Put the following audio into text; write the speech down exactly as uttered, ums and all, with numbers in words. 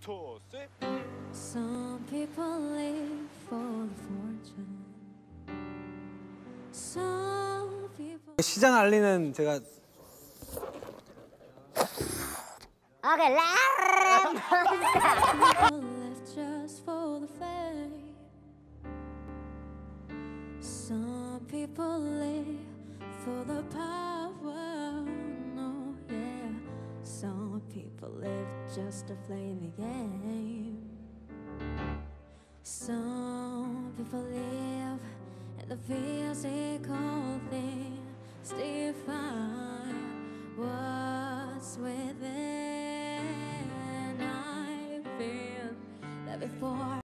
투, 쓰리. Some people live for the fortune. Some people 시장 알리는 제가 오케이, people live just for the fame. Some people live for the power. No, yeah. Some people live just to play the game. Some people live in the physical things, define what's within. I've been there before.